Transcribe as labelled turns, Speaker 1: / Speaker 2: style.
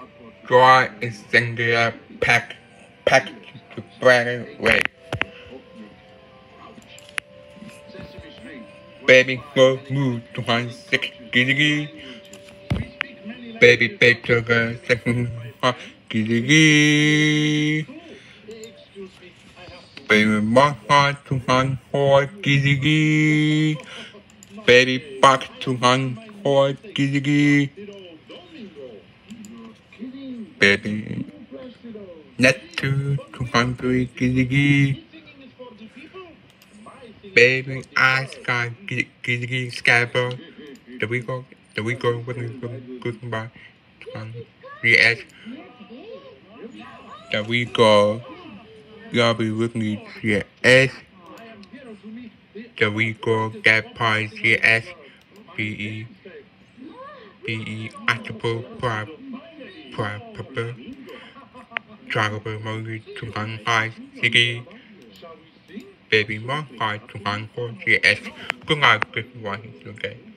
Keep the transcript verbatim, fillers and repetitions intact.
Speaker 1: Draw a singular pack, pack to better way. Baby go move to one six giddy. Baby baby sugar second giddy. Baby one heart to one four giddy. Baby box to one four giddy. Baby net two to one three giddy. Baby I sky giddy scabber. The we go the we go with me goodbye to one three S. The we go y'all be with me C S. The we go get pie C S B E B E octopus prop prop pepper travel movie to one five city baby one five to one four C S. Good night, good morning, okay.